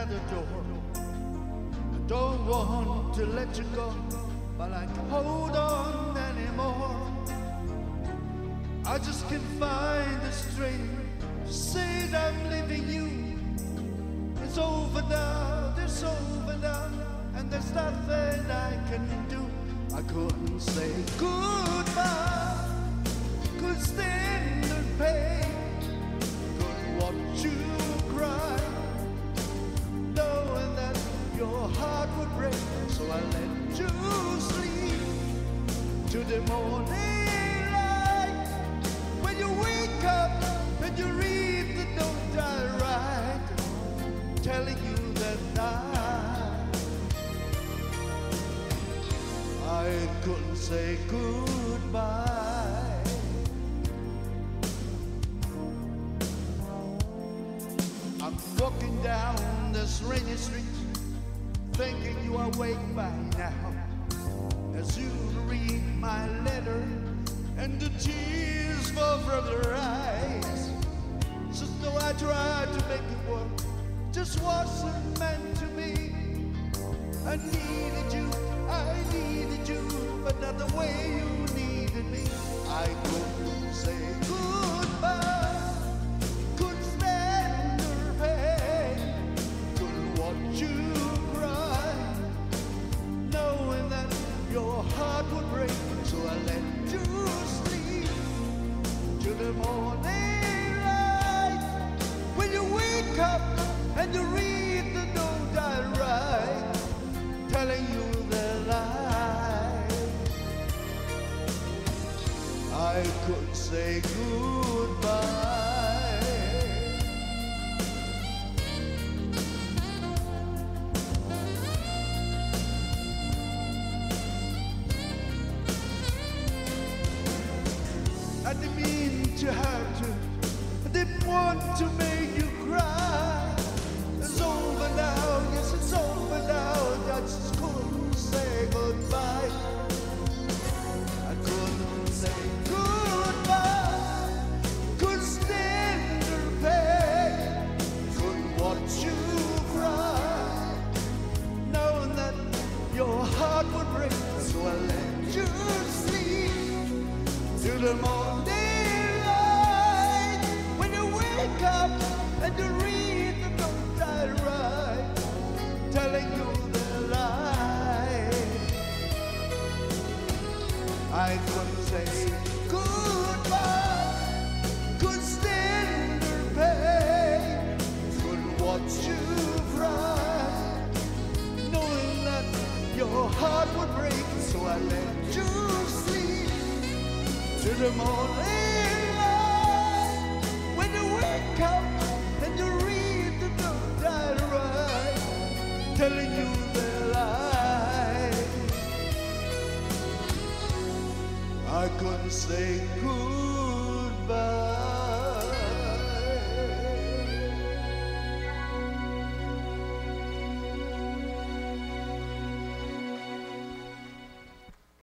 the door. I don't want to let you go, but I can't hold on anymore. I just can't find the strength to say that I'm leaving you. It's over now, it's over now, and there's nothing I can do. I couldn't say goodbye, couldn't stand the pain, couldn't watch you cry, knowing that your heart would break. So I let you sleep to the morning light. When you wake up and you read the note I write, telling you that I couldn't say goodbye. I'm walking down this rainy street, thinking you are awake by now, as you read my letter and the tears fall from your eyes. So though I tried to make it work, just wasn't meant to be. I needed you, but not the way you needed me. I couldn't say goodbye, couldn't stand your pain, couldn't watch you cry, knowing that your heart would break. So I let you sleep to the morning light. When you wake up and you read the note I write, telling you that I could say goodbye. I didn't mean to hurt you, I didn't want to make you cry. It's over now, yes, it's over now. I just couldn't say goodbye. I couldn't say goodbye, couldn't stand the pain, couldn't watch you cry, knowing that your heart would break. So I let you sleep till the morning light. When you wake up and you read the note I write, telling you I couldn't say goodbye, couldn't stand the pain, couldn't watch you cry, knowing that your heart would break. So I let you sleep till the morning light. When you wake up and you read the note I write, telling you that I couldn't say goodbye.